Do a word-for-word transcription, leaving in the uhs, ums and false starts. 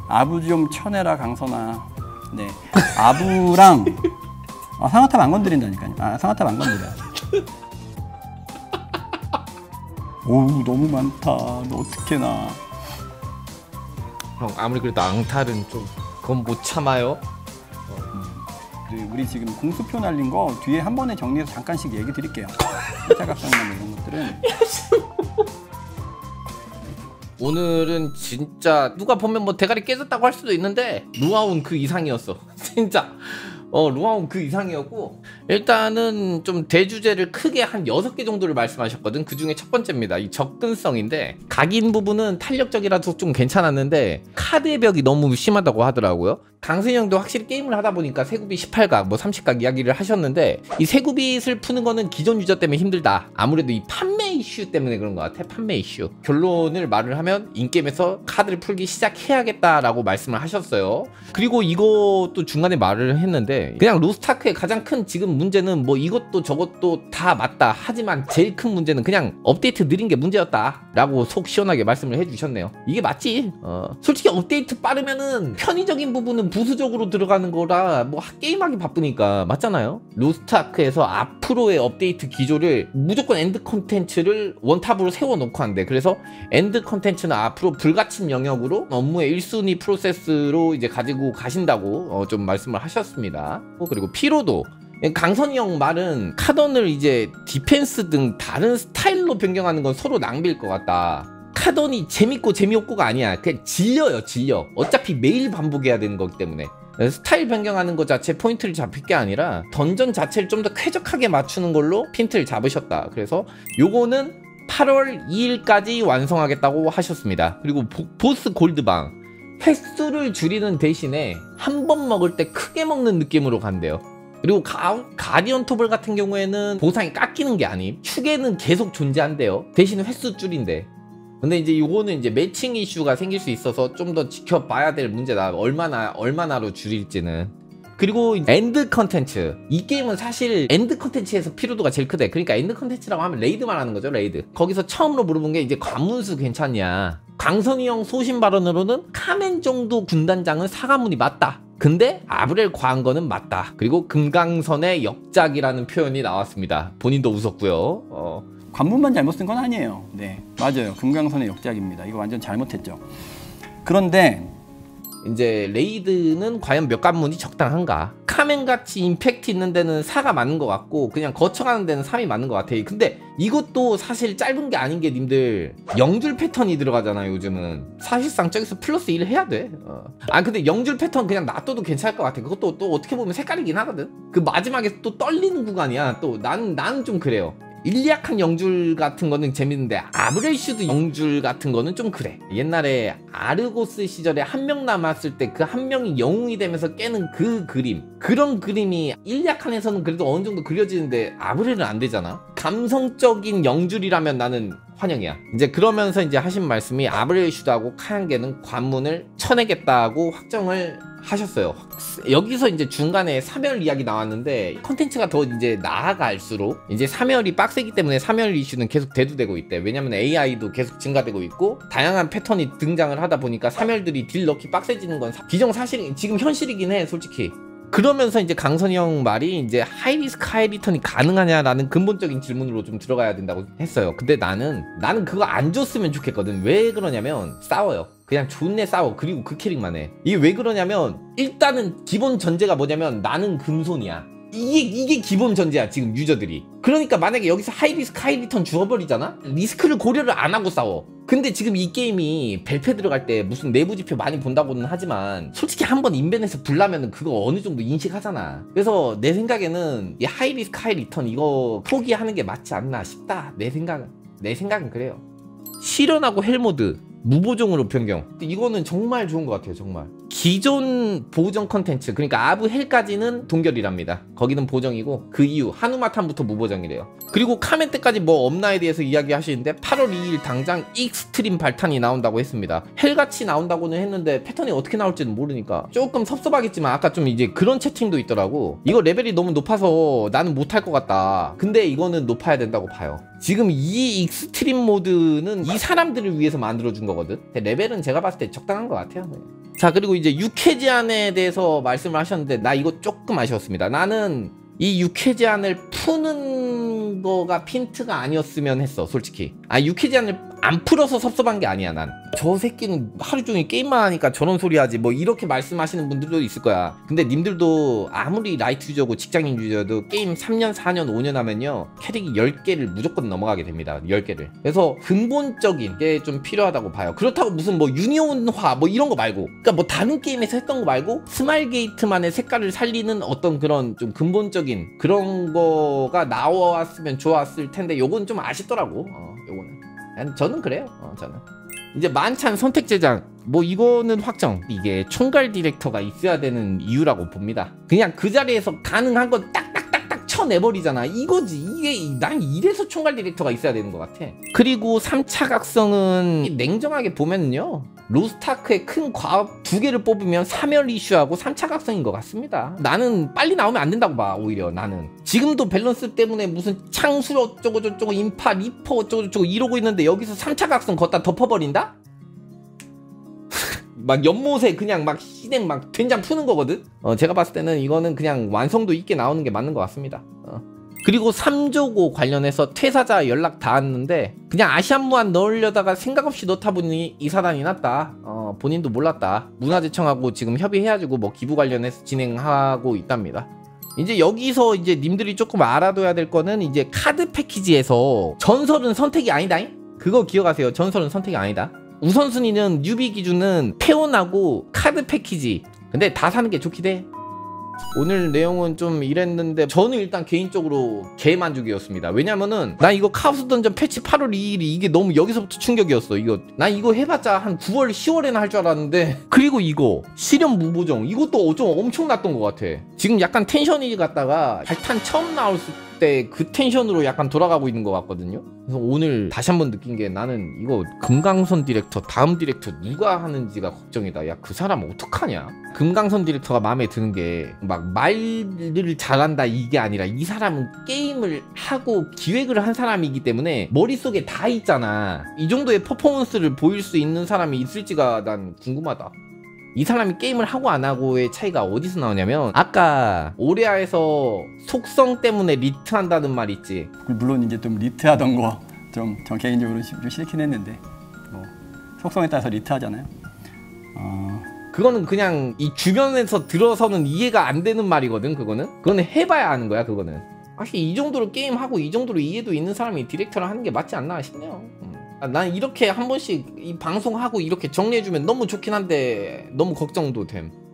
아부 좀 쳐내라 강선아. 네, 아부랑 아, 상아탑 안 건드린다니까요. 아, 상아탑 안 건드려. 오우 너무 많다. 너 어떡해나. 형 아무리 그래도 앙탈은 좀 그건 못 참아요. 그 우리 지금 공수표 날린 거 뒤에 한 번에 정리해서 잠깐씩 얘기 드릴게요. 일차각성만 이런 것들은. 오늘은 진짜 누가 보면 뭐 대가리 깨졌다고 할 수도 있는데 루아운 그 이상이었어. 진짜 어 루아운 그 이상이었고, 일단은 좀 대주제를 크게 한 여섯 개 정도를 말씀하셨거든. 그 중에 첫 번째입니다. 이 접근성인데, 각인 부분은 탄력적이라서 좀 괜찮았는데 카드의 벽이 너무 심하다고 하더라고요. 강승희 형도 확실히 게임을 하다 보니까 세구비 십팔 각 뭐 삼십 각 이야기를 하셨는데, 이 세구빗을 푸는 거는 기존 유저 때문에 힘들다. 아무래도 이 판매 이슈 때문에 그런 것 같아. 판매 이슈. 결론을 말을 하면 인게임에서 카드를 풀기 시작해야겠다라고 말씀을 하셨어요. 그리고 이것도 중간에 말을 했는데, 그냥 로스트아크의 가장 큰 지금 문제는 뭐 이것도 저것도 다 맞다. 하지만 제일 큰 문제는 그냥 업데이트 느린 게 문제였다 라고 속 시원하게 말씀을 해주셨네요. 이게 맞지. 어. 솔직히 업데이트 빠르면은 편의적인 부분은 부수적으로 들어가는 거라 뭐 게임하기 바쁘니까 맞잖아요. 로스트아크에서 앞으로의 업데이트 기조를 무조건 엔드 컨텐츠를 원탑으로 세워놓고 한대. 그래서 엔드 컨텐츠는 앞으로 불가침 영역으로 업무의 일 순위 프로세스로 이제 가지고 가신다고 어 좀 말씀을 하셨습니다. 어 그리고 피로도, 강선이 형 말은 카던을 이제 디펜스 등 다른 스타일로 변경하는 건 서로 낭비일 것 같다. 카던이 재밌고 재미없고가 아니야. 그냥 질려요, 질려. 어차피 매일 반복해야 되는 거기 때문에. 스타일 변경하는 것 자체 포인트를 잡힐 게 아니라 던전 자체를 좀 더 쾌적하게 맞추는 걸로 핀트를 잡으셨다. 그래서 요거는 팔월 이일까지 완성하겠다고 하셨습니다. 그리고 보, 보스 골드방 횟수를 줄이는 대신에 한 번 먹을 때 크게 먹는 느낌으로 간대요. 그리고 가, 가디언 토벌 같은 경우에는 보상이 깎이는 게 아님, 축에는 계속 존재한대요. 대신 횟수 줄인대. 근데 이제 요거는 이제 매칭 이슈가 생길 수 있어서 좀 더 지켜봐야 될 문제다. 얼마나 얼마나로 줄일지는. 그리고 엔드 컨텐츠, 이 게임은 사실 엔드 컨텐츠에서 피로도가 제일 크대. 그러니까 엔드 컨텐츠라고 하면 레이드만 하는 거죠. 레이드. 거기서 처음으로 물어본 게 이제 관문수 괜찮냐. 강선이 형 소신 발언으로는 카멘 정도 군단장은 사과문이 맞다. 근데 아브렐 과한 거는 맞다. 그리고 금강선의 역작이라는 표현이 나왔습니다. 본인도 웃었고요. 어. 관문만 잘못 쓴 건 아니에요. 네, 맞아요. 금강선의 역작입니다. 이거 완전 잘못했죠. 그런데 이제 레이드는 과연 몇 관문이 적당한가? 카멘같이 임팩트 있는 데는 사가 맞는 것 같고, 그냥 거쳐가는 데는 삼이 맞는 것 같아. 근데 이것도 사실 짧은 게 아닌 게, 님들 영줄 패턴이 들어가잖아요 요즘은. 사실상 저기서 플러스 일 해야 돼. 어. 아 근데 영줄 패턴 그냥 놔둬도 괜찮을 것 같아. 그것도 또 어떻게 보면 색깔이긴 하거든. 그 마지막에 또 떨리는 구간이야. 또 나는 나는 좀 그래요. 일리약한 영줄 같은 거는 재밌는데 아브렐슈드 영줄 같은 거는 좀 그래. 옛날에 아르고스 시절에 한 명 남았을 때 그 한 명이 영웅이 되면서 깨는 그 그림, 그런 그림이 일리약한에서는 그래도 어느 정도 그려지는데 아브렐은 안 되잖아. 감성적인 영줄이라면 나는 환영이야. 이제 그러면서 이제 하신 말씀이 아브렐슈드하고 카얀게는 관문을 쳐내겠다고 확정을 하셨어요. 여기서 이제 중간에 사멸 이야기 나왔는데, 컨텐츠가 더 이제 나아갈수록 이제 사멸이 빡세기 때문에 사멸 이슈는 계속 대두되고 있대. 왜냐면 에이아이도 계속 증가되고 있고 다양한 패턴이 등장을 하다 보니까 사멸들이 딜 넣기 빡세지는 건 기정사실, 지금 현실이긴 해 솔직히. 그러면서 이제 강선이 형 말이 이제 하이리스크 하이리턴이 가능하냐라는 근본적인 질문으로 좀 들어가야 된다고 했어요. 근데 나는 나는 그거 안 줬으면 좋겠거든. 왜 그러냐면 싸워요. 그냥 존내 싸워. 그리고 그 캐릭만 해. 이게 왜 그러냐면, 일단은 기본 전제가 뭐냐면 나는 금손이야. 이게 이게 기본 전제야 지금 유저들이. 그러니까 만약에 여기서 하이리스크 하이리턴 주어버리잖아? 리스크를 고려를 안 하고 싸워. 근데 지금 이 게임이 벨페 들어갈 때 무슨 내부 지표 많이 본다고는 하지만 솔직히 한번 인벤에서 불나면은 그거 어느 정도 인식하잖아. 그래서 내 생각에는 이 하이리스크 하이리턴 이거 포기하는 게 맞지 않나 싶다. 내 생각은 내 생각은 그래요. 실현하고 헬모드 무보정으로 변경, 이거는 정말 좋은 것 같아요. 정말 기존 보정 컨텐츠, 그러니까 아부 헬까지는 동결이랍니다. 거기는 보정이고 그 이후 한우마탄부터 무보정이래요. 그리고 카멘 때까지 뭐 없나에 대해서 이야기하시는데 팔월 이일 당장 익스트림 발탄이 나온다고 했습니다. 헬같이 나온다고는 했는데 패턴이 어떻게 나올지는 모르니까 조금 섭섭하겠지만, 아까 좀 이제 그런 채팅도 있더라고. 이거 레벨이 너무 높아서 나는 못할 것 같다. 근데 이거는 높아야 된다고 봐요. 지금 이 익스트림 모드는 이 사람들을 위해서 만들어준 거거든. 레벨은 제가 봤을 때 적당한 것 같아요. 자, 그리고 이제 육회 제한에 대해서 말씀을 하셨는데 나 이거 조금 아쉬웠습니다. 나는 이 육회 제한을 푸는 거가 핀트가 아니었으면 했어, 솔직히. 아, 육회 제한을 안 풀어서 섭섭한 게 아니야. 난 저 새끼는 하루 종일 게임만 하니까 저런 소리 하지 뭐 이렇게 말씀하시는 분들도 있을 거야. 근데 님들도 아무리 라이트 유저고 직장인 유저도 게임 삼 년 사 년 오 년 하면요 캐릭이 열 개를 무조건 넘어가게 됩니다. 열 개를. 그래서 근본적인 게 좀 필요하다고 봐요. 그렇다고 무슨 뭐 유니온화 뭐 이런 거 말고, 그러니까 뭐 다른 게임에서 했던 거 말고 스마일 게이트만의 색깔을 살리는 어떤 그런 좀 근본적인 그런 거가 나왔으면 좋았을 텐데 요건 좀 아쉽더라고. 어, 요거는 저는 그래요. 어, 저는 이제 만찬 선택 제장 뭐 이거는 확정. 이게 총괄 디렉터가 있어야 되는 이유라고 봅니다. 그냥 그 자리에서 가능한 건 딱딱딱딱 쳐내버리잖아. 이거지. 이게 난 이래서 총괄 디렉터가 있어야 되는 것 같아. 그리고 삼 차 각성은 냉정하게 보면요 로스타크의 큰 과업 두 개를 뽑으면 사멸 이슈하고 삼 차 각성인 것 같습니다. 나는 빨리 나오면 안 된다고 봐. 오히려 나는 지금도 밸런스 때문에 무슨 창술 어쩌고 저쩌고 인파 리퍼 어쩌고 저쩌고 이러고 있는데 여기서 삼 차 각성 걷다 덮어버린다? 막 연못에 그냥 막 시댁 막 된장 푸는 거거든. 어, 제가 봤을 때는 이거는 그냥 완성도 있게 나오는 게 맞는 것 같습니다. 어. 그리고 삼 조고 관련해서 퇴사자 연락 닿았는데 그냥 아시안무한 넣으려다가 생각 없이 넣다 보니 이 사단이 났다. 어, 본인도 몰랐다. 문화재청하고 지금 협의해가지고 뭐 기부 관련해서 진행하고 있답니다. 이제 여기서 이제 님들이 조금 알아둬야 될 거는 이제 카드 패키지에서 전설은 선택이 아니다잉? 그거 기억하세요. 전설은 선택이 아니다. 우선순위는 뉴비 기준은 페온하고 카드 패키지. 근데 다 사는 게 좋긴 해. 오늘 내용은 좀 이랬는데 저는 일단 개인적으로 개만족이었습니다. 왜냐면은 나 이거 카오스 던전 패치 팔월 이일이 이게 너무 여기서부터 충격이었어. 이거 난 이거 해봤자 한 구월 시월에나 할 줄 알았는데 그리고 이거 실현 무보정 이것도 좀 엄청났던 것 같아. 지금 약간 텐션이 갔다가 발탄 처음 나왔을 때 그 텐션으로 약간 돌아가고 있는 것 같거든요. 그래서 오늘 다시 한번 느낀 게 나는 이거 금강선 디렉터 다음 디렉터 누가 하는지가 걱정이다. 야, 그 사람 어떡하냐. 금강선 디렉터가 마음에 드는 게 막 말을 잘한다 이게 아니라 이 사람은 게임을 하고 기획을 한 사람이기 때문에 머릿속에 다 있잖아. 이 정도의 퍼포먼스를 보일 수 있는 사람이 있을지가 난 궁금하다. 이 사람이 게임을 하고 안 하고의 차이가 어디서 나오냐면 아까 오레아에서 속성 때문에 리트한다는 말 있지. 물론 이제 좀 리트하던 거 좀 전 개인적으로 좀 싫긴 했는데 뭐 속성에 따라서 리트하잖아요. 어... 그거는 그냥 이 주변에서 들어서는 이해가 안 되는 말이거든. 그거는 그거는 해봐야 하는 거야. 그거는 사실 이 정도로 게임하고 이 정도로 이해도 있는 사람이 디렉터를 하는 게 맞지 않나 싶네요. 음. 난 이렇게 한 번씩 이 방송하고 이렇게 정리해주면 너무 좋긴 한데 너무 걱정도 됨.